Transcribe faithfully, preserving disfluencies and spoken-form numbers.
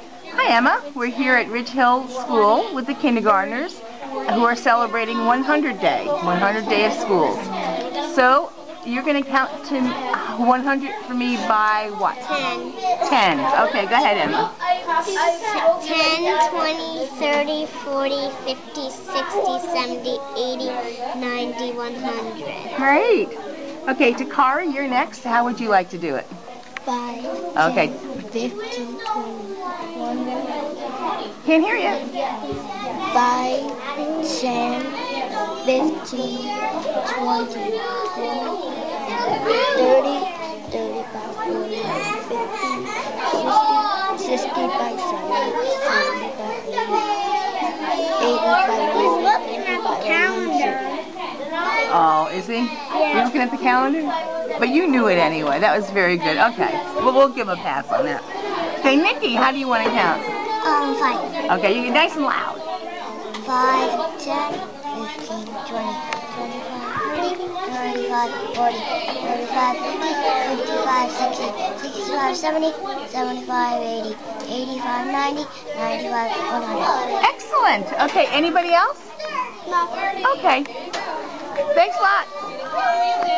Hi Emma, we're here at Ridge Hill School with the kindergartners who are celebrating one hundred day, one hundred day of schools. So you're going to count to one hundred for me by what? ten. Tens. Okay, go ahead Emma. ten, twenty, thirty, forty, fifty, sixty, seventy, eighty, ninety, one hundred. Great. Okay, Takara, you're next. How would you like to do it? five, Okay. ten, fifteen, twenty, Can't hear you. five, ten, fifteen, twenty, thirty, thirty-five, forty-five, fifty, sixty, sixty-five, seventy, seventy-five, eighty, eighty-five, He's looking at the calendar. Oh, is he? Yeah. You're looking at the calendar? But you knew it anyway. That was very good. Okay. Well, we'll give him a pass on that. Okay, Nikki, how do you want to count? Um, five. Okay, you get nice and loud. five, ten, fifteen, twenty, twenty-five, thirty-five, forty, thirty-five, fifty, fifty-five, sixty, sixty-five, seventy, seventy-five, eighty, eighty-five, ninety, ninety-five, one hundred. Excellent. Okay, anybody else? No. Okay. Thanks a lot.